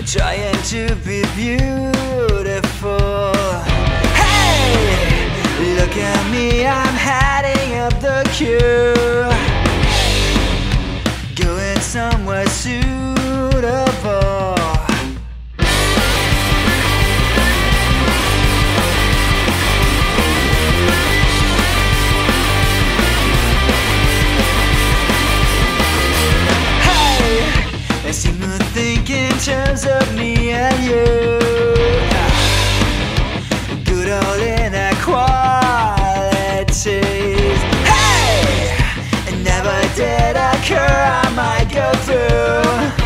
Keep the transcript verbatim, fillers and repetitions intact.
trying to be beautiful. Hey, look at me, I'm heading up the queue, going somewhere suitable. They seem to think in terms of me and you, good old inequalities. Hey, it never did occur I might go through